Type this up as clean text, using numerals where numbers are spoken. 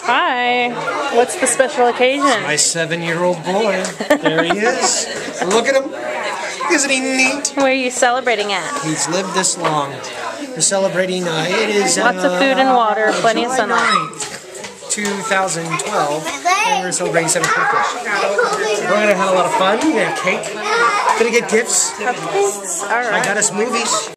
Hi. What's the special occasion? My 7-year-old boy. There he is. Look at him. Isn't he neat? Where are you celebrating at? He's lived this long. We're celebrating, it is... Lots of food and water, plenty of sunlight. July 9th, 2012, and we're celebrating 7th birthday. We're going to have a lot of fun. We're going to have cake. Going to get gifts. All right. I got us movies.